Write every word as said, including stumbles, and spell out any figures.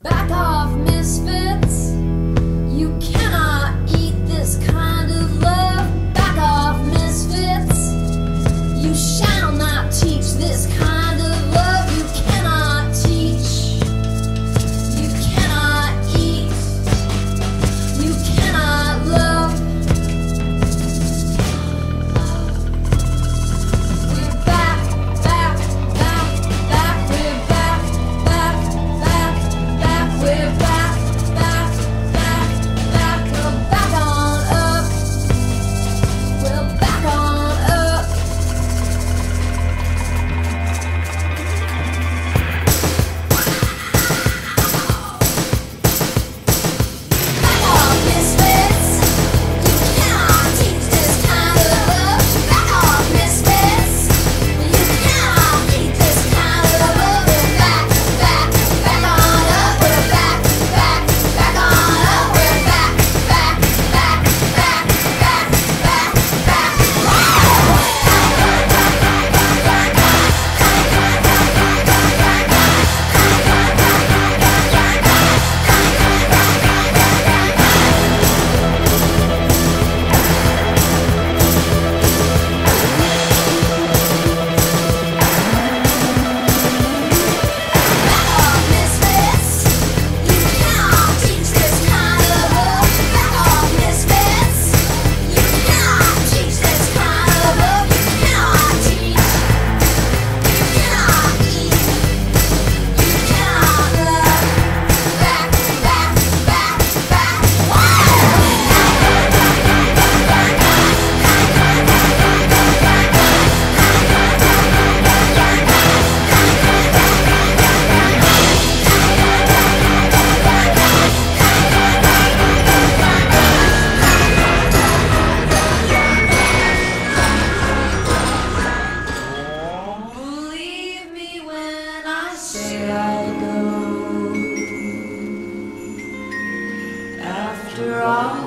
Back off, misfits. You cannot eat this kind of love. Back off, misfits. You shall not teach this kind of love. You cannot teach. You cannot eat. You cannot love. We're back, back, back, back. We're back, back, back, back. We're back, back, back, back. We're back on up. We're back on up. Back off, misfits. You cannot teach this kind of love. Back off, misfits. You cannot teach this kind of love. We're back, back, back on up. We're back, back, back on up. We're back, back, back, back, back, back, back. Back off, misfits. You cannot teach this kind of love. Back off, misfits. You cannot teach this kind of love. You cannot teach. You cannot eat. You cannot love. Back, back, back, back. Believe me when I say I'll go. After all